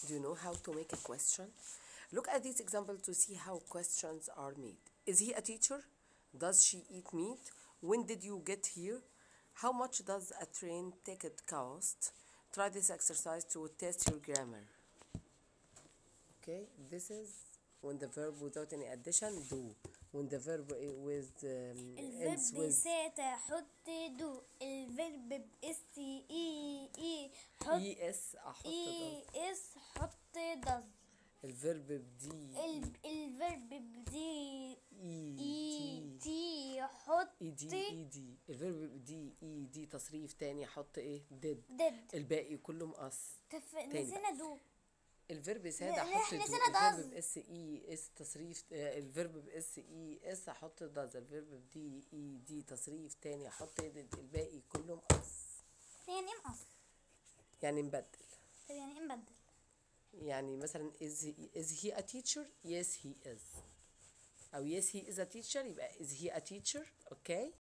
Do you know how to make a question? Look at this example to see how questions are made. Is he a teacher? Does she eat meat? When did you get here? How much does a train ticket cost? Try this exercise to test your grammar. Okay, this is when the verb without any addition, do. When the verb with ends الفيرب with ساتا حط دو. الفيرب بإس إي حط es احط إي does. إس حط دز. الفيرب بدي الفيرب بدي اي إي دي تي حط اي دي الفيرب بدي اي دي تصريف تاني احط ايه did. دد. الباقي كله مقص. نسينا دو. الفيرب سادة لا، احط احنا دو. نسينا الفيرب does. باس اي اس تصريف الفيرب باس اي اس احط does. الفيرب بدي اي دي تصريف تاني احط did. الباقي كله مقص. يعني إيه مقص؟ يعني نبدل. طب يعني إيه نبدل؟ يعني مثلا is he a teacher? Yes he is. أو yes he is a teacher يبقى is he a teacher. Okay.